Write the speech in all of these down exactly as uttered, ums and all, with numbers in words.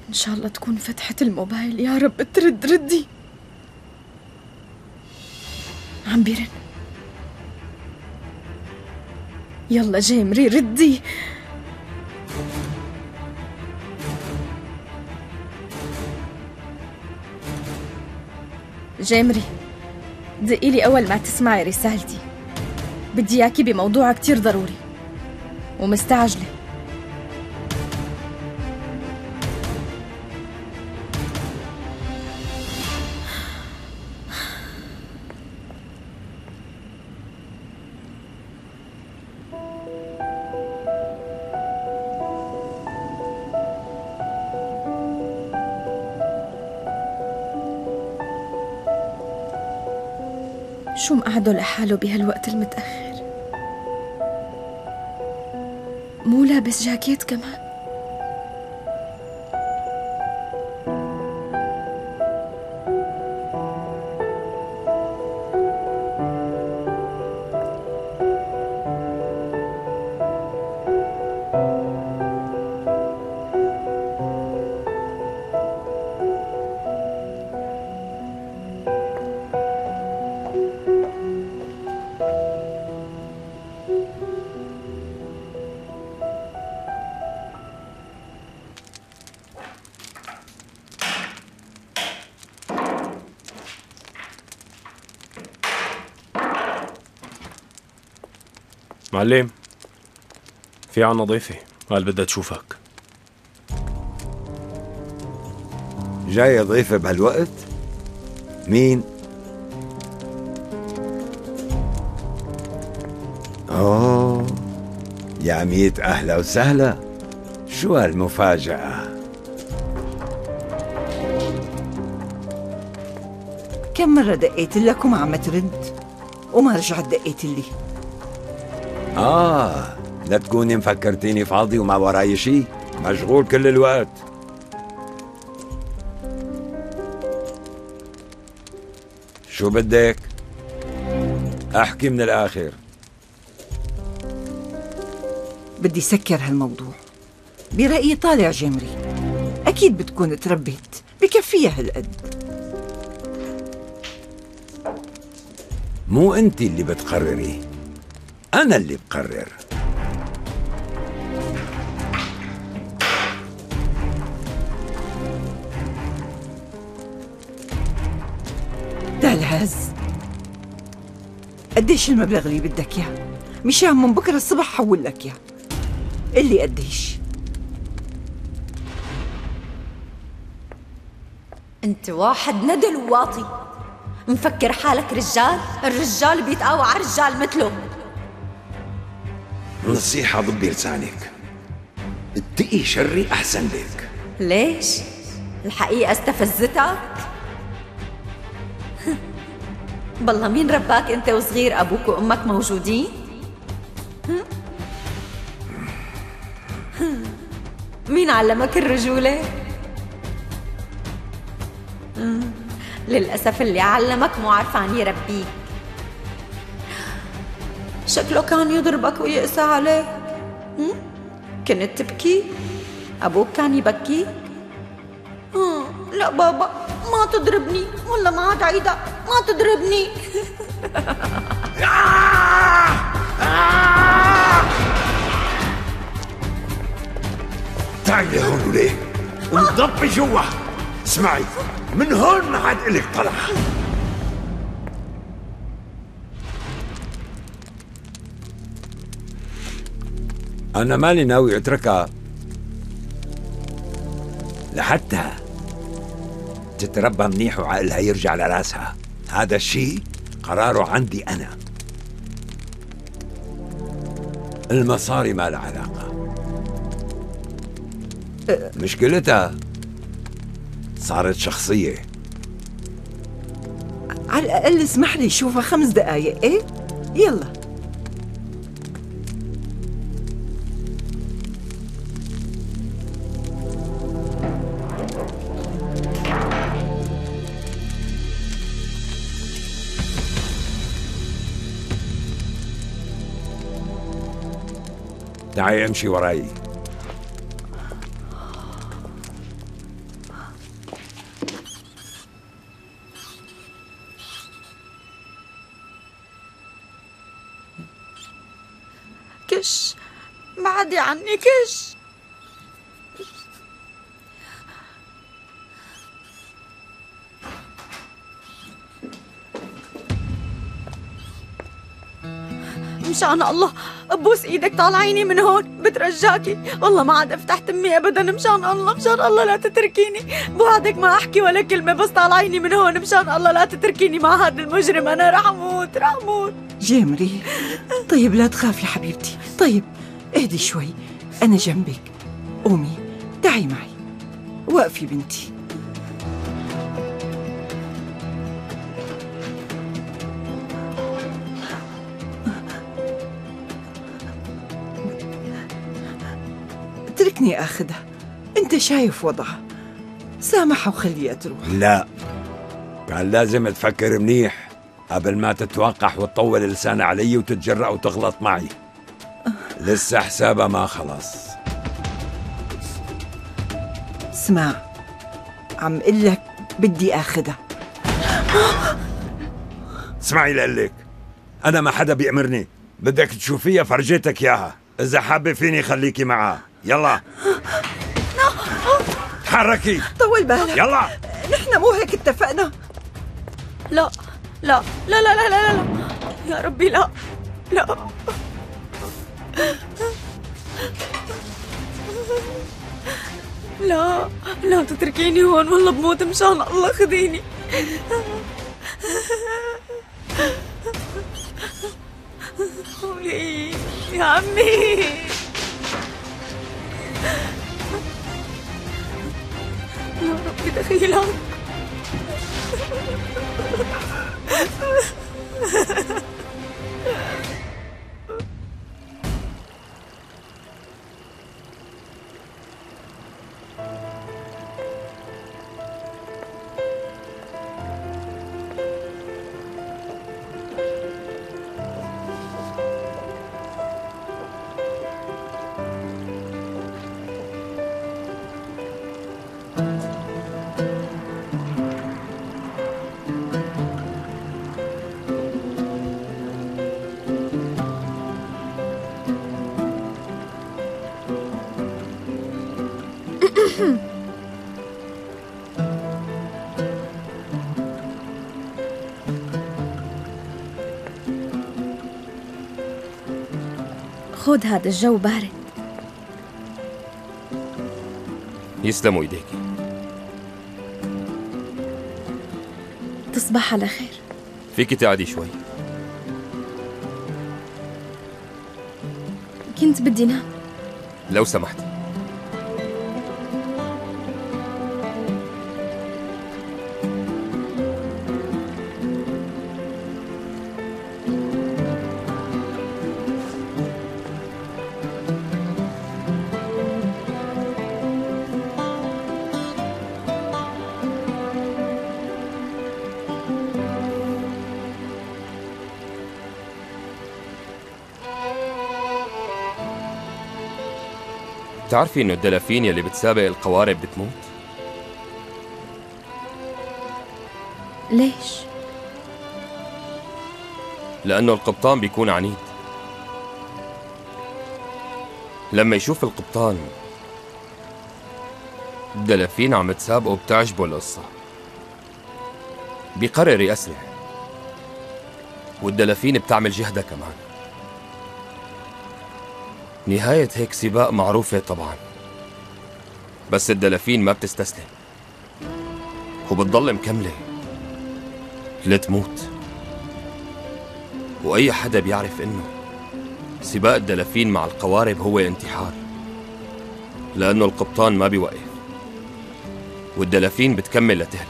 إن شاء الله تكون فتحت الموبايل، يا رب ترد. ردي. عم بيرن. يلا جيمري ردي. جيمري دقي لي أول ما تسمعي رسالتي، بدي إياكي بموضوع كتير ضروري ومستعجلة. شو مقعده لحاله بهالوقت المتأخر؟ مو لابس جاكيت كمان؟ معلم، في عنا ضيفة قال بدها تشوفك. جاية ضيفة بهالوقت؟ مين؟ أوه يا ميت أهلا وسهلا، شو هالمفاجأة؟ كم مرة دقيت لك وما عم ترد، وما رجعت دقيت لي. آه لا تكوني مفكرتيني فاضي وما وراي شي، مشغول كل الوقت. شو بدك؟ احكي من الآخر. بدي سكر هالموضوع. برأيي طالع جمري، أكيد بتكون تربت، بكفيها هالقد. مو انت اللي بتقرري، أنا اللي بقرر. دالهاز، قديش المبلغ اللي بدك اياه؟ مشان من بكره الصبح حول لك اياه. اللي قديش؟ انت واحد ندل وواطي، مفكر حالك رجال؟ الرجال بيتقاوى على رجال مثله. نصيحة ضبي لسانك، اتقي شري أحسن لك. ليش؟ الحقيقة استفزتك؟ بالله مين رباك انت وصغير ابوك وامك موجودين؟ مين علمك الرجولة؟ للأسف اللي علمك مو عارفان يربيك. شكله كان يضربك ويقسى عليك. كنت تبكي؟ أبوك كان يبكيك؟ لا بابا ما تضربني، والله ما عاد عيدها، ما تضربني. تعالي هون وليه انضبي جوا. اسمعي، من هون ما عاد إلك طلع. أنا مالي ناوي أتركها لحتى تتربى منيح وعقلها يرجع لراسها. هذا الشيء قراره عندي أنا. المصاري ما لها علاقة. مشكلتها صارت شخصية. على الأقل اسمح لي شوفها خمس دقايق. إيه يلا. تعي امشي وراي. كش، بعدي عني كش. مشان الله ابوس ايدك طالعيني من هون، بترجاكي والله ما عاد افتح تمي ابدا، مشان الله مشان الله لا تتركيني، بوعدك ما احكي ولا كلمه، بس طالعيني من هون مشان الله لا تتركيني مع هذا المجرم، انا رح اموت رح اموت. جمري طيب لا تخافي حبيبتي، طيب اهدي شوي، انا جنبك. قومي تعي معي، وقفي بنتي. اتركني اخذها، انت شايف وضعها، سامحها وخليها تروح. لا، كان لازم تفكر منيح قبل ما تتوقح وتطول لسان علي وتتجرأ وتغلط معي. لسه حسابها ما خلص. اسمع، عم قلك بدي اخذها. اسمعي لقلك، انا ما حدا بيأمرني، بدك تشوفيها فرجيتك اياها، اذا حابه فيني خليكي معها. يلا تحركي، طول بالك، يلا. نحن مو هيك اتفقنا؟ لا لا لا لا لا لا لا يا ربي لا لا. لا لا تتركيني هون، والله بموت مشان الله، خذيني. قولي يا عمي. يا ربي دخيلك. خذ، هذا الجو بارد. يسلموا ايديكي. تصبح على خير. فيكي تقعدي شوي؟ كنت بدي نام. لو سمحتي. بتعرفي انه الدلافين يلي بتسابق القوارب بتموت؟ ليش؟ لأنه القبطان بيكون عنيد. لما يشوف القبطان الدلافين عم تسابقه بتعجبه القصة، بيقرر يأسرع، والدلافين بتعمل جهدها كمان. نهاية هيك سباق معروفة طبعا، بس الدلافين ما بتستسلم وبتضل مكملة لتموت. وأي حدا بيعرف إنه سباق الدلافين مع القوارب هو انتحار، لأنه القبطان ما بيوقف والدلافين بتكمل لتهلك.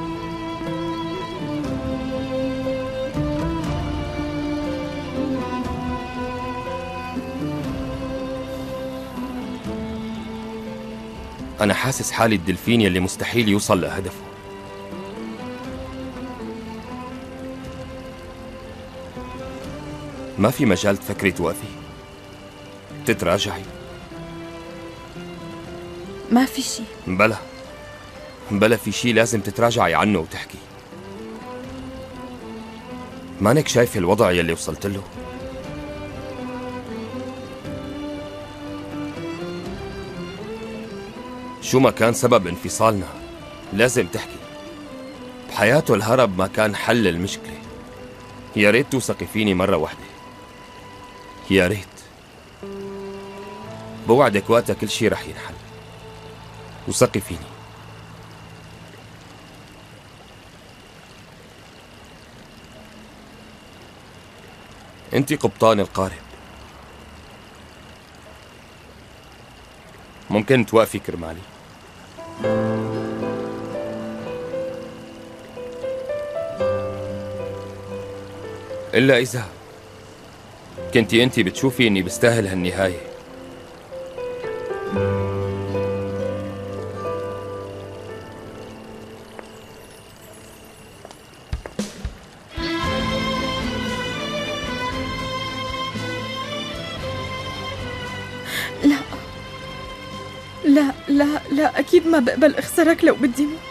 أنا حاسس حالي الدلفين يلي مستحيل يوصل لهدفه. ما في مجال تفكري توقفي، تتراجعي. ما في شي. بلا بلا في شي لازم تتراجعي عنه وتحكي. مانك شايفة الوضع يلي وصلت له؟ شو ما كان سبب انفصالنا لازم تحكي. بحياته الهرب ما كان حل المشكلة. يا ريت توثقي فيني مرة واحدة، يا ريت. بوعدك وقتها كل شي رح ينحل. وثقي فيني. انت قبطان القارب، ممكن توقفي كرمالي؟ إلا إذا كنتي أنتي بتشوفي إني بستاهل هالنهاية. لا لا لا لا، أكيد ما بقبل أخسرك لو بدي موت.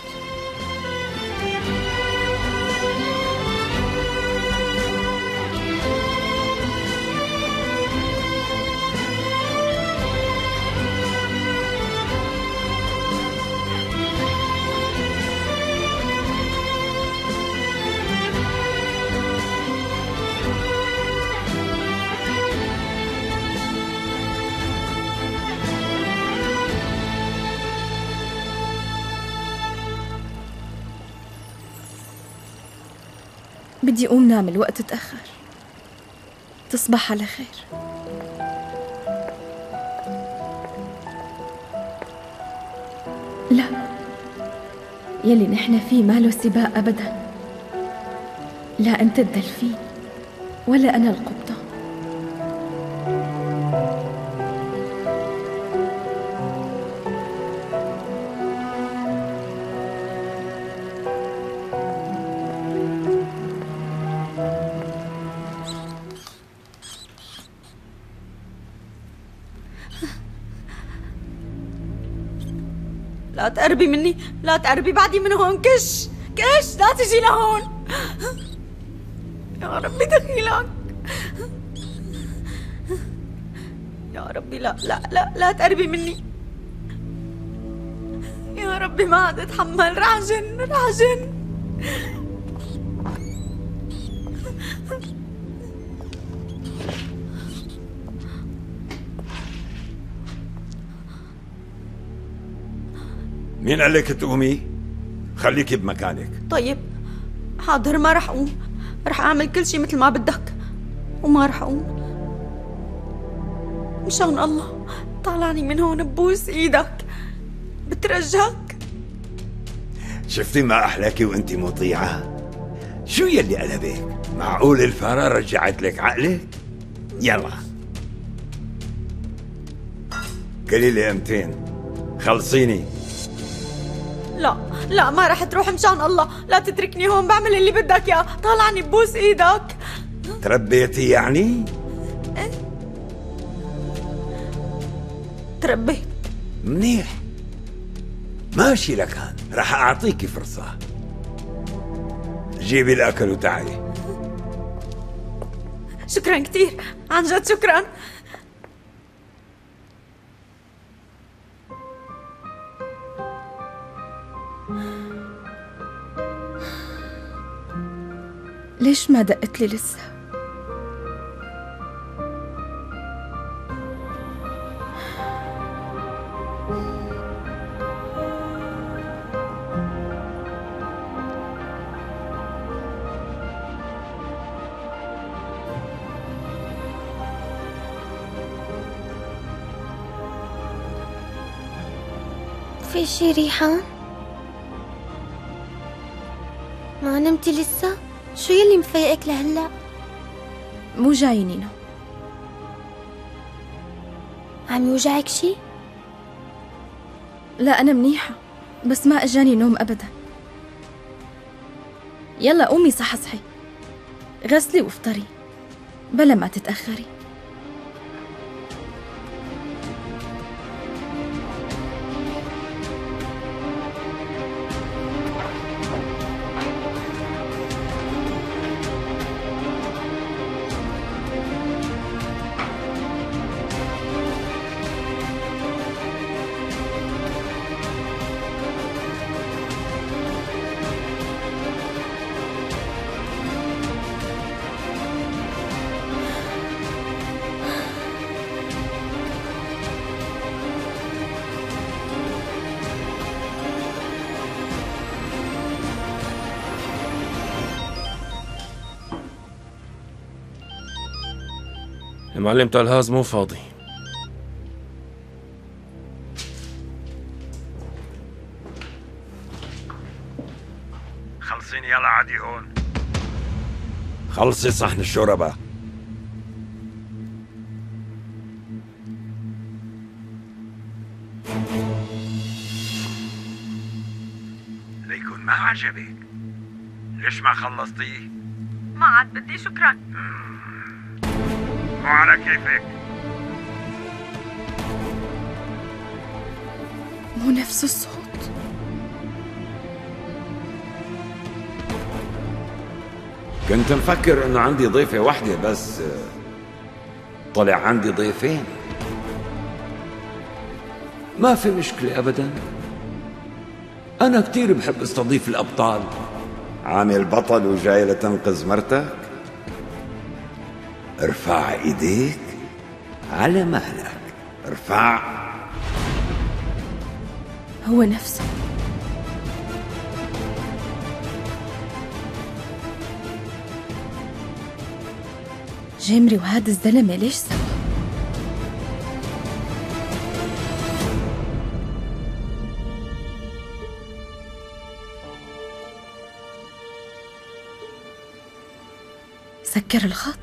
بدي أقوم نام، الوقت تأخر. تصبح على خير. لا، يلي نحن فيه ماله سباق أبدا. لا أنت الدلفين ولا أنا القبطان. لا تقربي مني، لا تقربي بعدي من هون. كش كش، لا تجي لهون. يا ربي دخيلك، يا ربي. لا لا لا لا تقربي مني. يا ربي ما عاد اتحمل، رح جن رح جن. مين قال لك تقومي؟ خليكي بمكانك. طيب حاضر، ما رح أقوم. رح أعمل كل شي مثل ما بدك وما رح أقوم. مشان الله طلعني من هون، ببوس إيدك، بترجاك. شفتي ما أحلاكي وأنت مطيعة؟ شو يلي قلبك؟ معقول الفارة رجعت لك عقلك؟ يلا قولي لي امتين خلصيني. لا لا، ما رح تروح مشان الله. لا تتركني هون، بعمل اللي بدك يا. طالعني، ببوس ايدك. تربيتي يعني؟ ايه تربيت. منيح، ماشي لكان. رح أعطيكي فرصة. جيبي الأكل وتعالي. شكرا كتير، عن جد شكرا. ليش ما دقت لي لسه؟ في شي ريحان؟ ما نمتي لسه؟ شو يلي مفيقك لهلا؟ مو جاي نينو. عم يوجعك شي؟ لا أنا منيحة، بس ما أجاني نوم أبدا. يلا قومي صحصحي، غسلي وافطري بلا ما تتأخري. المعلم طلهاز مو فاضي. خلصيني يلا عادي هون. خلصي صحن الشوربة. ليكون ما عجبك. ليش ما خلصتيه؟ ما عاد بدي شكرا. مو على كيفك. مو نفس الصوت. كنت مفكر انه عندي ضيفة واحدة بس طلع عندي ضيفين. ما في مشكلة ابدا، انا كتير بحب استضيف الابطال. عامل بطل وجاي لتنقذ مرتك؟ ارفع ايديك على مهلك. ارفع. هو نفسه. جيمري وهذا الزلمة ليش سوا؟ سكر الخط.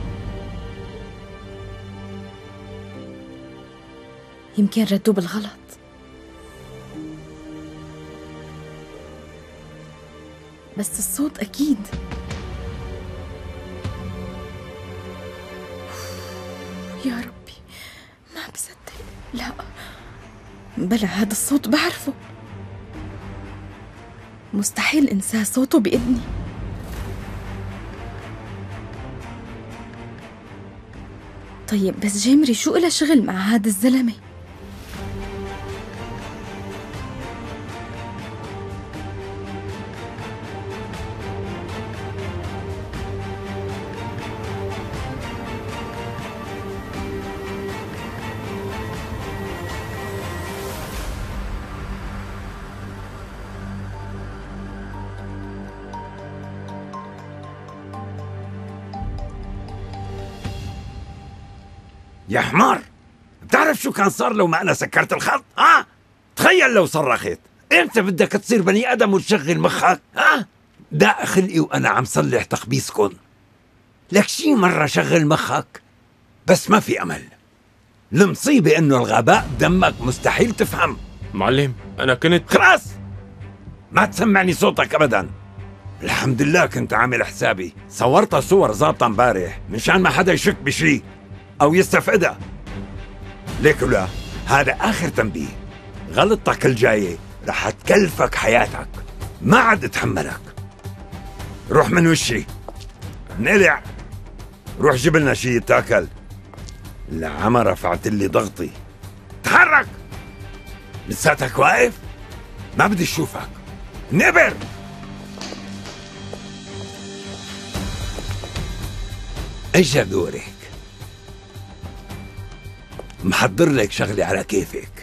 يمكن ردوا بالغلط. بس الصوت أكيد. يا ربي ما بصدق. لا بلا، هذا الصوت بعرفه، مستحيل انساه، صوته بإذني. طيب بس جيمري شو إله شغل مع هذا الزلمة؟ يا حمار، بتعرف شو كان صار لو ما أنا سكرت الخط؟ ها؟ تخيل لو صرخت، أنت بدك تصير بني آدم وتشغل مخك؟ ها؟ داء خلقي وأنا عم صلح تخبيصكن. لك شي مرة شغل مخك، بس ما في أمل. المصيبة إنه الغباء بدمك، مستحيل تفهم. معلم أنا كنت خلاص ما تسمعني صوتك أبدا. الحمد لله كنت عامل حسابي، صورت صور ظابطة امبارح مشان ما حدا يشك بشي أو يستفقدها. ليك ولا هذا آخر تنبيه، غلطتك الجاية رح تكلفك حياتك، ما عاد اتحملك. روح من وشي، نقلع، روح جيب لنا شي يتاكل. العمى رفعت لي ضغطي. تحرك، لساتك واقف؟ ما بدي اشوفك. نبر. اجا دورك، محضر لك شغلي على كيفك.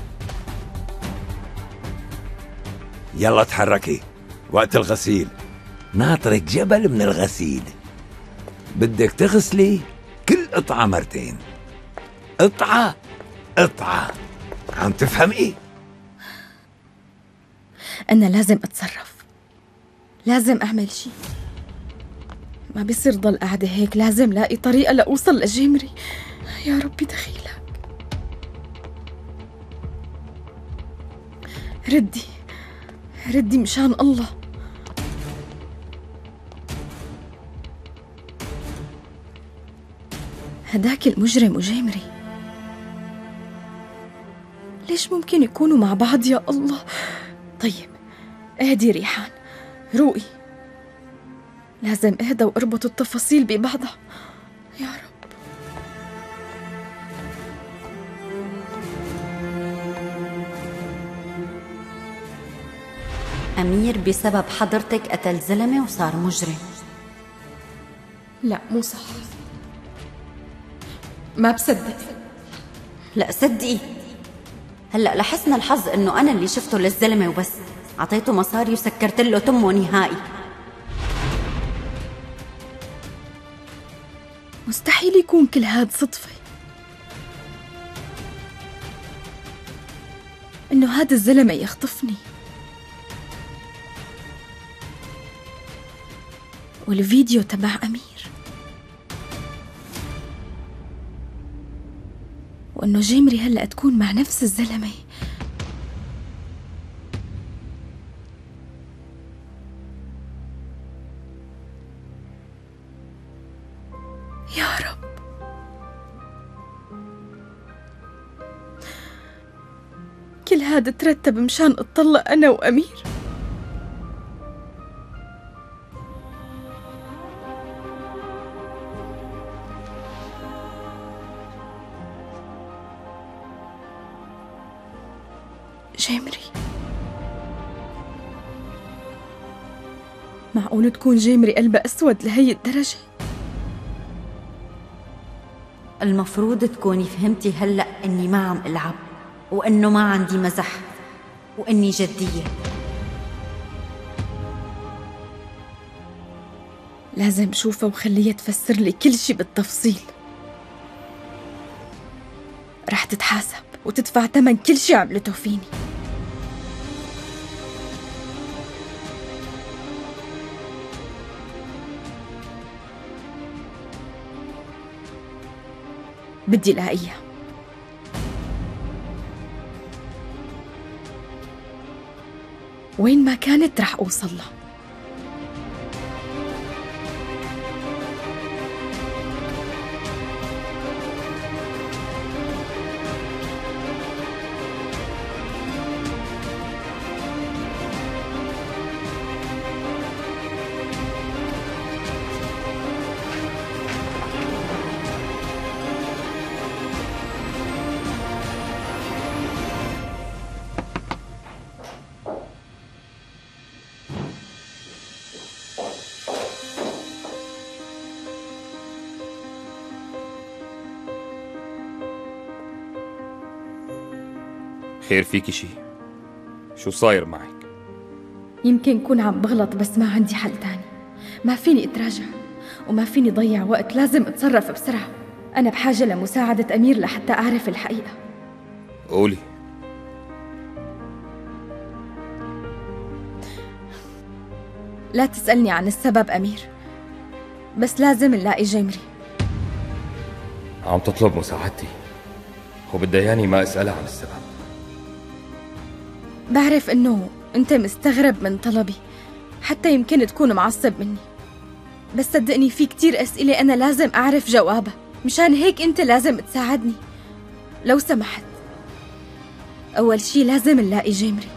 يلا تحركي، وقت الغسيل ناطرك جبل من الغسيل. بدك تغسلي كل قطعة مرتين، قطعة قطعة. عم تفهمي؟ أنا لازم أتصرف، لازم أعمل شي. ما بيصير ضل قاعدة هيك، لازم لاقي طريقة لأوصل لجيمري. يا ربي دخيلك. ردي ردي مشان الله. هداك المجرم وجيمري ليش ممكن يكونوا مع بعض يا الله؟ طيب اهدي ريحان، روقي، لازم اهدى واربط التفاصيل ببعضها. يا رب. أمير بسبب حضرتك قتل زلمة وصار مجرم. لا مو صح، ما بصدق. لا صدقي، هلأ لحسن الحظ إنه أنا اللي شفته للزلمة وبس، عطيته مصاري وسكرت له تمه نهائي. مستحيل يكون كل هاد صدفة. إنه هاد الزلمة يخطفني والفيديو تبع أمير، وإنه جيمري هلأ تكون مع نفس الزلمة. يا رب، كل هذا ترتب مشان اتطلق أنا وأمير. جيمري، معقول تكون جيمري قلبها أسود لهي الدرجة؟ المفروض تكوني فهمتي هلأ إني ما عم ألعب، وإنه ما عندي مزح، وإني جدية. لازم شوفها وخليها تفسر لي كل شي بالتفصيل. رح تتحاسب وتدفع ثمن كل شي عملته فيني. بدي لاقيها. وين ما كانت رح أوصل لها. خير فيكي شي؟ شو صاير معك؟ يمكن كون عم بغلط، بس ما عندي حل تاني. ما فيني اتراجع وما فيني ضيع وقت، لازم اتصرف بسرعة. أنا بحاجة لمساعدة أمير لحتى أعرف الحقيقة. قولي. لا تسألني عن السبب أمير، بس لازم نلاقي جيمري. عم تطلب مساعدتي وبدياني ما أسألها عن السبب. بعرف إنه أنت مستغرب من طلبي، حتى يمكن تكون معصب مني، بس صدقني في كتير أسئلة أنا لازم أعرف جوابها، مشان هيك أنت لازم تساعدني لو سمحت. أول شي لازم نلاقي جيمري.